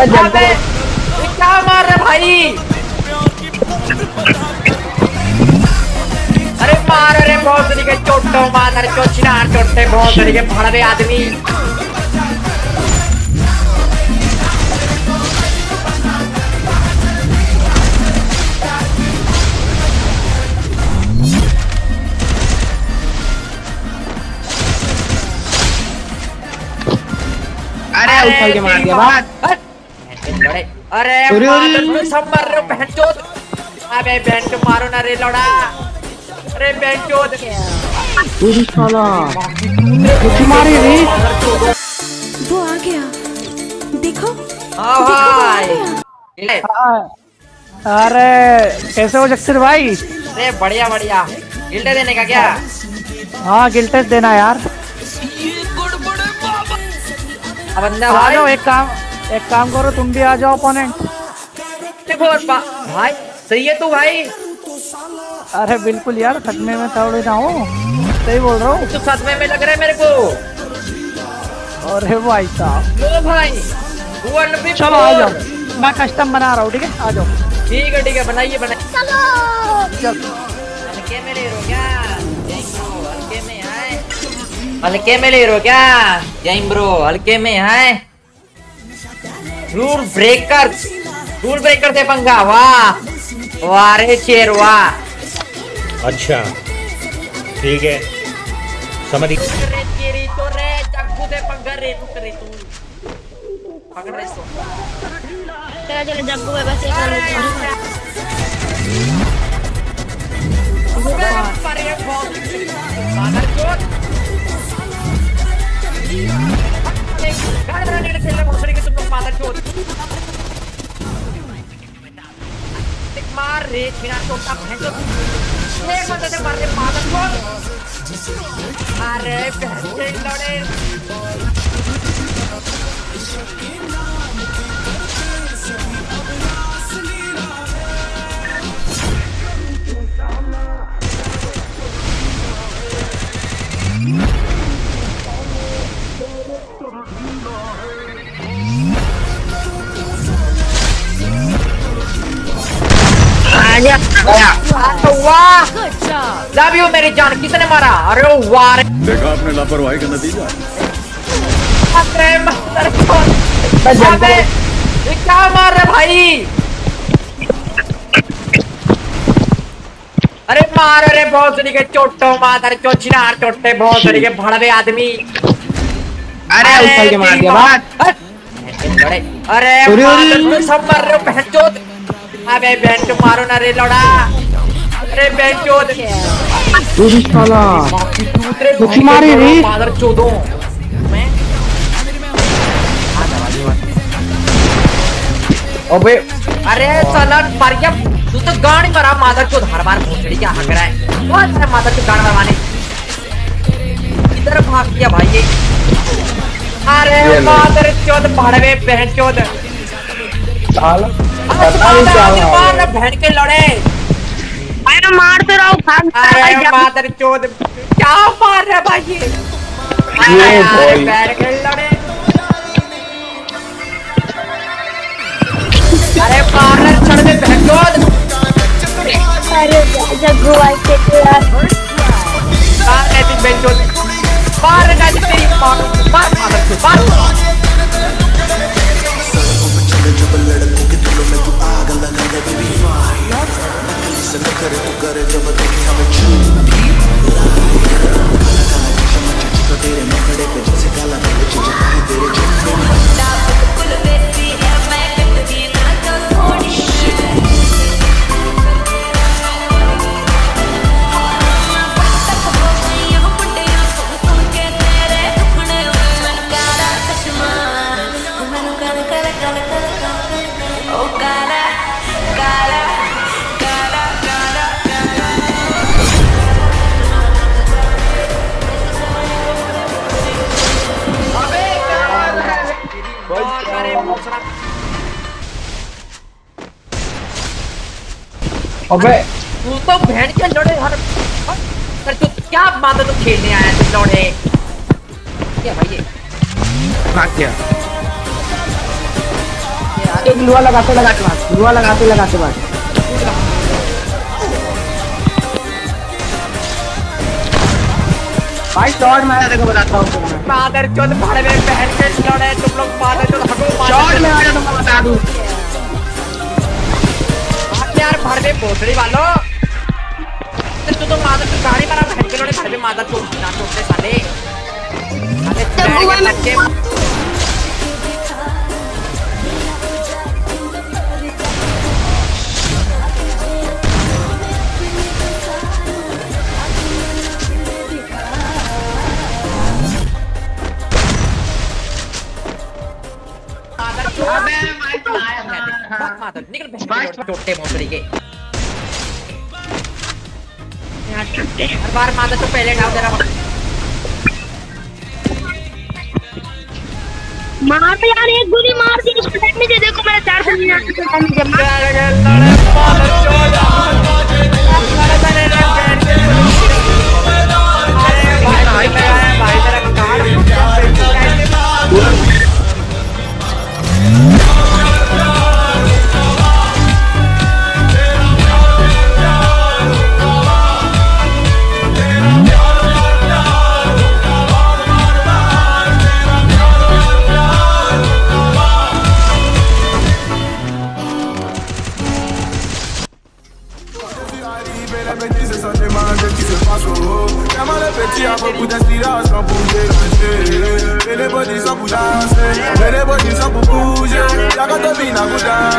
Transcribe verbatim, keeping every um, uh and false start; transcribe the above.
अबे क्या मार रहे भाई? अरे मार रहे बहुत तरीके चोटो मार चोचिनार चोटते बहुत तरीके भड़वे आदमी। अरे उछल के मार दिया बात। अरे सब मर रहे हो बहनचोद। अबे बहनचोद मारो ना रे लौड़ा। अरे बहनचोद पूरी साला कितनी मारी रे। वो आ गया देखो। हाँ भाई। अरे कैसे हो जक्सर भाई? अरे बढ़िया बढ़िया। गिल्टे देने का क्या? हाँ गिल्टेस देना यार। अब अंदर आ जाओ, एक काम एक काम करो तुम भी आ जाओ ओपोनेंट। देखो भाई सही है तू भाई। अरे बिल्कुल यार, सदमे में थोड़ी ना हो, सही बोल रहा हूँ। तू सदमे में लग रहा है मेरे को। अरे भाई साहब लो भाई चलो आ जाओ, मैं कस्टम बना रहा हूँ। ठीक है आ जाओ। ठीक है ठीक है बनाइए बनाइए। चल हल्के में ले रो क्या? हल्के में है, हल्के में ले रो क्या? जैम ब्रो हल्के में है। रूल ब्रेकर रूल ब्रेकर से पंगा। वाह वाह रे शेर वाह। अच्छा ठीक है समझ। रे तेरी तो रे जग्गू से पंगा रे तू करे तू पकड़ रे सो। चलो चलो जग्गू है बस एक और। अरे बहुत मादर चोद। गाड़ी खेल रहे भोसड़ी के तुम लोग मादर चोद। मार रे छिना चोटा भैंसो। एक बंदे से मार रे मादर चोद। अरे भैंसे लड़े। वाह लव यू मेरी जान। किसने मारा? अरे वाह देखा आपने लापरवाही का नतीजा। अबे ये क्या मार रहे भाई? अरे मार रहे बहुत तरीके चोटो मार चोचिनार चोटते बहुत तरीके भड़वे आदमी। अरे उछल के मार दिया बात। अरे सब मर रहे हो बहनचोद। अबे बहनचोद मारो ना रे लौड़ा। अरे बहनचोद पूरी साला कितनी मारी रे। मादर चोदों मैं। अबे अरे साला मर गया तू तो। गाड़ी मरा मादर चोद। हर बार भोसड़ी क्या हक रहा है? बहुत सारे मादर चोद गाड़ी मरवाने। इधर भाग गया भाई ये। अरे मादर चोद भड़वे बहन चोद। मार बहन के लड़े। अरे मार तो रहा हूँ। अरे मादर चोद क्या मार रहा भाई ये? अरे बहन के लड़े। अरे मार रहे चढ़ में बहन चोद। अरे जग्गू भाई के यार मार रहे थी बहन चोद। मार रहे तेरी मार मार मादर चोद मार। करे तो करे जब देखे हमें झूठी तेरे मुखड़े पे जैसे काला रंग चिपका है तेरे झुमके में। अबे तू तो बहन के लड़े हर पर तू क्या मादर तो खेलने आया तू लौड़े क्या भाई ये? भाग गया। एक लुआ लगाते लगाते बात लुआ लगाते लगाते बात भाई शॉट मारा देखो बताता हूँ मादर चोद भाड़ में बहन के लड़े तुम लोग मादर चोद हगो शॉट में आया तुमको बता दूं आप यार भाड़ में भोसड़ी वालों तो तो मादर चोद गाड़ी मारा बहन के लड़े भाड़ में मादर चोद ना चोदते साले अरे चुड़ैल के बच्चे निकल छोटे मोटरी के हर बार मादर तो पहले डाल दे रहा मार पे यार एक गोली मार दी उसको डैमेज दे देखो मेरा चार सौ निन्यानवे का डैमेज है भाई भाई मेरा card beaucoup d'inspiration pour déranger. Et les bodies sont pour danser, et les bodies sont pour bouger. Y'a quand t'as bien à